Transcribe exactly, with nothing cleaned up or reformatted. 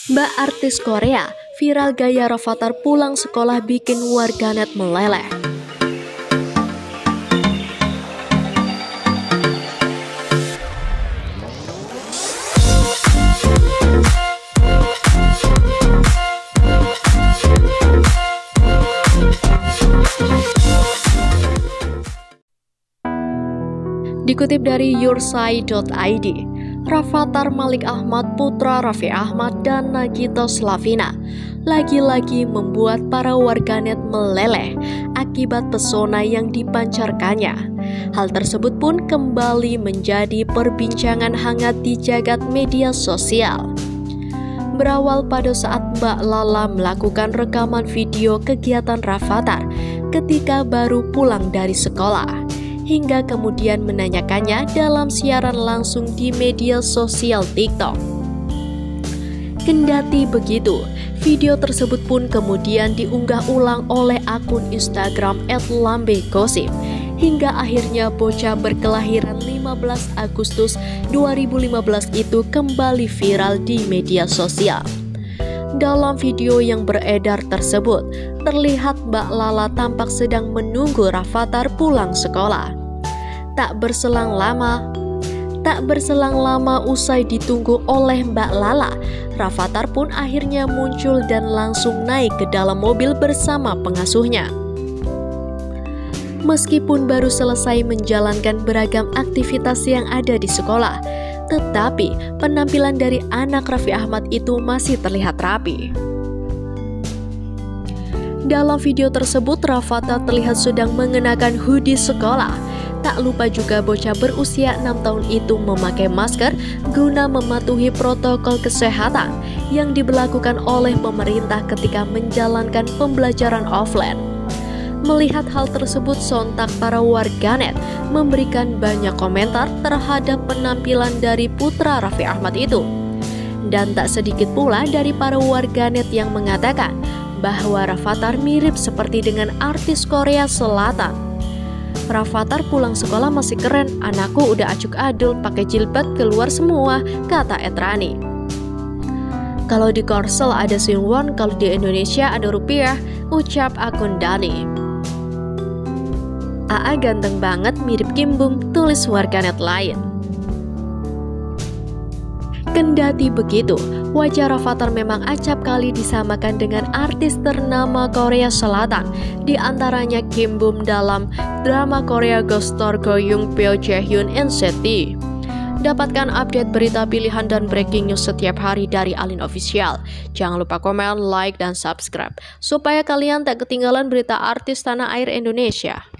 Mbak artis Korea, viral gaya Rafathar pulang sekolah bikin warganet meleleh. Dikutip dari yourside dot i d, Rafathar Malik Ahmad putra Raffi Ahmad dan Nagita Slavina lagi-lagi membuat para warganet meleleh akibat pesona yang dipancarkannya. Hal tersebut pun kembali menjadi perbincangan hangat di jagat media sosial. Berawal pada saat Mbak Lala melakukan rekaman video kegiatan Rafathar ketika baru pulang dari sekolah, hingga kemudian menanyakannya dalam siaran langsung di media sosial TikTok. Kendati begitu, video tersebut pun kemudian diunggah ulang oleh akun Instagram et lambe gosip, hingga akhirnya bocah berkelahiran lima belas Agustus dua ribu lima belas itu kembali viral di media sosial. Dalam video yang beredar tersebut, terlihat Mbak Lala tampak sedang menunggu Rafathar pulang sekolah. Tak berselang lama, tak berselang lama usai ditunggu oleh Mbak Lala, Rafathar pun akhirnya muncul dan langsung naik ke dalam mobil bersama pengasuhnya. Meskipun baru selesai menjalankan beragam aktivitas yang ada di sekolah, tetapi penampilan dari anak Raffi Ahmad itu masih terlihat rapi. Dalam video tersebut, Rafathar terlihat sedang mengenakan hoodie sekolah. Tak lupa juga bocah berusia enam tahun itu memakai masker guna mematuhi protokol kesehatan yang diberlakukan oleh pemerintah ketika menjalankan pembelajaran offline. Melihat hal tersebut, sontak para warganet memberikan banyak komentar terhadap penampilan dari putra Raffi Ahmad itu. Dan tak sedikit pula dari para warganet yang mengatakan bahwa Rafathar mirip seperti dengan artis Korea Selatan. Rafathar pulang sekolah masih keren, anakku udah acuk adul, pakai jilbab keluar semua, kata Etrani. Kalau di Korsel ada Sinwon, kalau di Indonesia ada rupiah, ucap akun Dani. A A ganteng banget, mirip Kim Bum, tulis warganet lain. Kendati begitu, wajah Rafathar memang acap kali disamakan dengan artis ternama Korea Selatan, di antaranya Kim Bum dalam drama Korea Ghost Star Goyoung Pyo Jaehyun N C T. Dapatkan update berita pilihan dan breaking news setiap hari dari Alin Official. Jangan lupa komen, like, dan subscribe supaya kalian tak ketinggalan berita artis tanah air Indonesia.